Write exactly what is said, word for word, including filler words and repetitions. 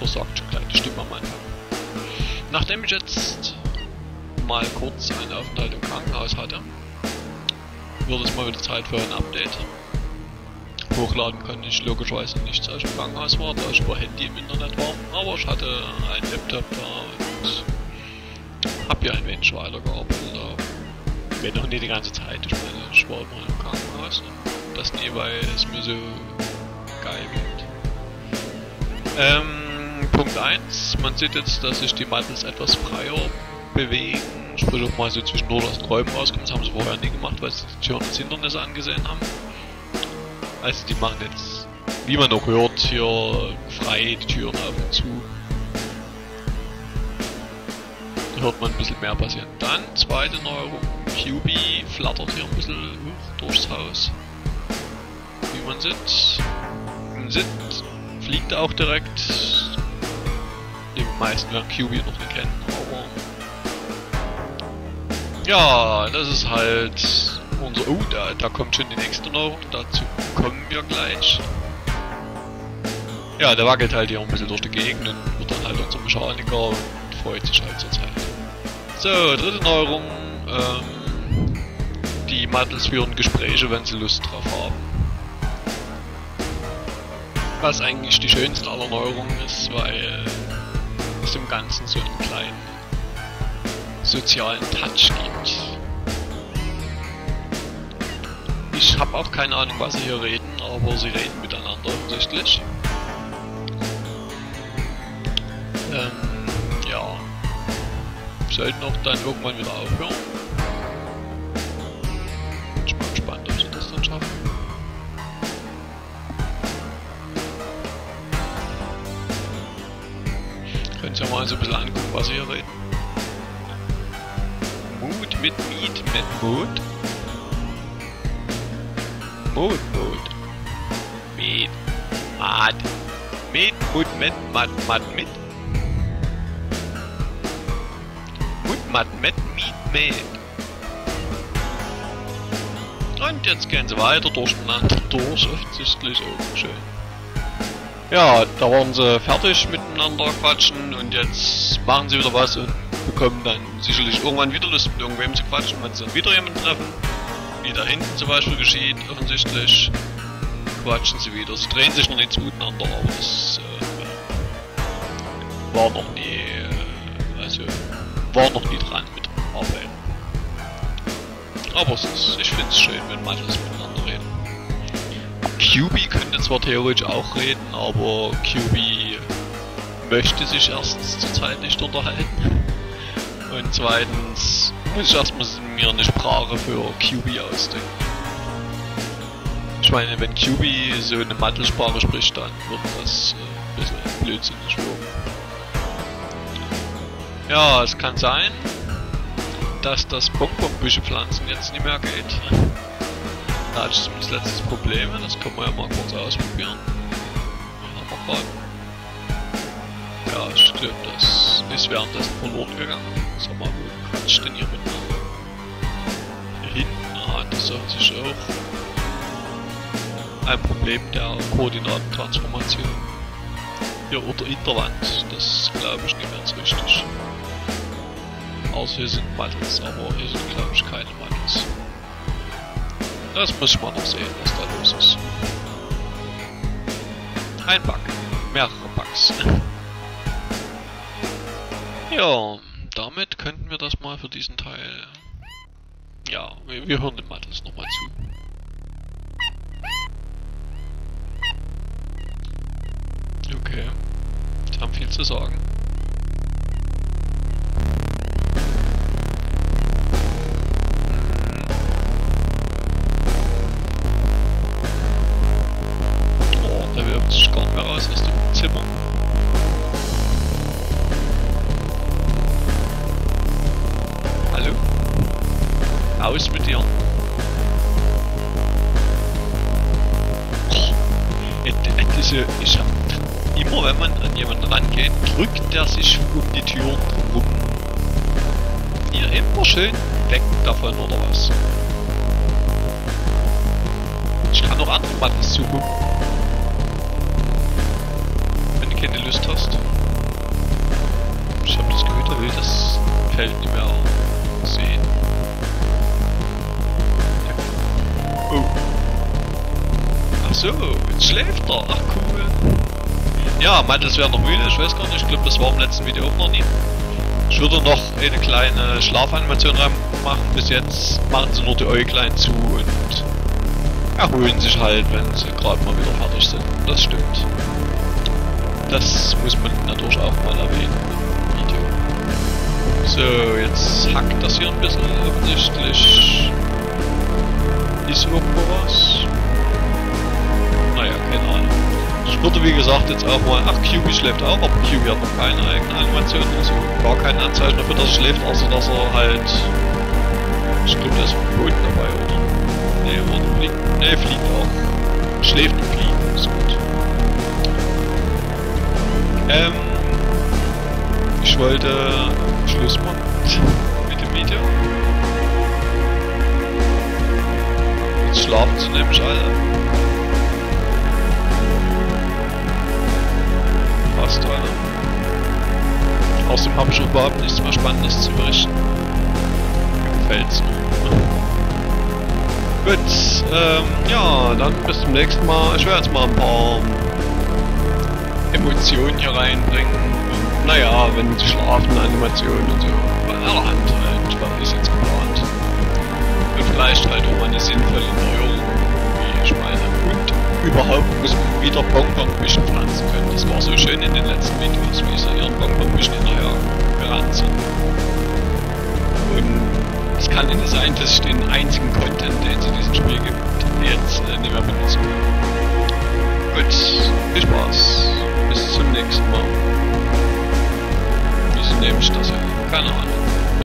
versagt schon gleich die Stimme am Anfang. Nachdem ich jetzt mal kurz einen Aufenthalt im Krankenhaus hatte, wird es mal wieder Zeit für ein Update. Hochladen kann ich logischerweise nichts, als ich im Krankenhaus war, da ich über Handy im Internet war, aber ich hatte einen Laptop da und hab hier ein wenig weitergearbeitet. Wenn noch nicht die ganze Zeit, ich meine, ich war immer im Krankenhaus und das nie, weil es mir so geil geht. Ähm, Punkt eins, man sieht jetzt, dass sich die Muddles etwas freier bewegen, sprich auch mal so zwischendurch aus den Räumen rauskommen, das haben sie vorher nie gemacht, weil sie die Türen als Hindernisse angesehen haben. Also die machen jetzt, wie man auch hört, hier frei die Türen auf und zu. Da hört man ein bisschen mehr passieren. Dann, zweite Neuerung, Q B flattert hier ein bisschen hoch durchs Haus. Wie man sieht. Man sieht, fliegt auch direkt. Die meisten werden Q B noch nicht kennen, aber... Ja, das ist halt... Unser, oh, da, da kommt schon die nächste Neuerung, dazu kommen wir gleich. Ja, der wackelt halt hier ein bisschen durch die Gegend und wird dann halt unser Mechaniker und freut sich halt zur Zeit. So, dritte Neuerung, ähm, die Muddles führen Gespräche, wenn sie Lust drauf haben. Was eigentlich die schönste aller Neuerungen ist, weil es dem Ganzen so einen kleinen sozialen Touch gibt. Ich habe auch keine Ahnung, was sie hier reden, aber sie reden miteinander offensichtlich. Ähm, ja. Sollten auch dann irgendwann wieder aufhören. Ich bin gespannt, ob sie das dann schaffen. Könnt ihr mal so ein bisschen angucken, was sie hier reden. Mut mit Miet mit Mut. Mut, Mut. Mit, Mat. Mit, Mut, mit, Mat, Mat, mit. Mut, Mat, mit, Miet, mit. Und jetzt gehen sie weiter durcheinander durch, offensichtlich auch schön. Ja, da waren sie fertig miteinander quatschen und jetzt machen sie wieder was und bekommen dann sicherlich irgendwann wieder Lust mit irgendwem zu quatschen, wenn sie dann wieder jemanden treffen. Wie da hinten zum Beispiel geschieht, offensichtlich quatschen sie wieder. Sie drehen sich noch nicht zueinander, aber das äh, war noch nie, äh, also war noch nie dran mit Arbeiten. Aber es ist, ich finde es schön, wenn Muddles miteinander reden. Q B könnte zwar theoretisch auch reden, aber Q B möchte sich erstens zurzeit nicht unterhalten. Und zweitens muss ich erstmal mir eine Sprache für Q B ausdenken. Ich meine, wenn Q B so eine Muddle-Sprache spricht, dann wird das äh, ein bisschen blödsinnig wirken. Ja, es kann sein, dass das Bonbonbüsche pflanzen jetzt nicht mehr geht. Da hatte ich zumindest letztes Probleme, das können wir ja mal kurz ausprobieren. Haben wir gerade. Ja, ich glaube, das ist währenddessen verloren gegangen. Sag mal, wo quatscht denn hier miteinander? Hier hinten, ah, das sagt sich auch ein Problem der Koordinatentransformation. Hier oder in der Wand, das glaube ich nicht ganz richtig. Außer hier sind Muddles, aber hier sind glaube ich keine Muddles. Das muss ich mal noch sehen, was da los ist. Ein Bug. Mehrere Bugs. Ja, damit könnten wir das mal für diesen Teil... Ja, wir, wir hören den Muddles nochmal zu. Okay, sie haben viel zu sagen. Oh, der wirft sich gar nicht mehr raus aus dem Zimmer. Hallo? Aus mit dir. Oh, diese, ich hab, immer wenn man an jemanden rangeht, drückt der sich um die Tür rum. Ihr immer schön weg davon, oder was? Ich kann auch andere Muddles suchen. Wenn du keine Lust hast. Ich habe das Gefühl, er will das Feld nicht mehr sehen. Oh. Ach so, jetzt schläft er. Ach cool. Ja, meinte, es wäre noch müde. Ich weiß gar nicht. Ich glaube, das war im letzten Video auch noch nie. Ich würde noch eine kleine Schlafanimation reinmachen. Bis jetzt machen sie nur die Äuglein zu und erholen sich halt, wenn sie gerade mal wieder fertig sind. Das stimmt. Das muss man natürlich auch mal erwähnen im Video. So, jetzt hackt das hier ein bisschen. Offensichtlich ist irgendwo was. Naja, keine Ahnung. Ich würde wie gesagt jetzt auch mal... Ach, Q B schläft auch, aber Q B hat noch keine eigene Animation, also gar kein Anzeichen dafür, dass er schläft, außer dass er halt... Ich glaube, der ist auf dem Boden dabei, oder? Ne, oder fliegt... Ne, fliegt auch. Schläft und fliegt, ist gut. Ähm... Ich wollte Schluss machen mit dem Video. Jetzt schlafen sie nämlich alle. Fast alle. Außerdem habe ich überhaupt nichts mehr Spannendes zu berichten. Gefällt's mir. Gut, ähm, ja, dann bis zum nächsten Mal. Ich werde jetzt mal ein paar Emotionen hier reinbringen. Naja, wenn sie schlafen, Animationen und so. Bei aller Hand halt, war bis jetzt geplant. Und vielleicht halt auch mal eine sinnvolle Neuerung, wie ich meine. Und überhaupt muss man wieder Bonbonbüschen pflanzen können. Das war so schön in den letzten Videos, wie sie ihren Bonbonbüschen hinterher gerannt sind. Und es kann nicht sein, dass ich den einzigen Content, den es in diesem Spiel gibt, jetzt äh, nicht mehr benutzen kann. Gut, viel Spaß. Bis zum nächsten Mal. Wieso nehme ich das ja? Keine Ahnung.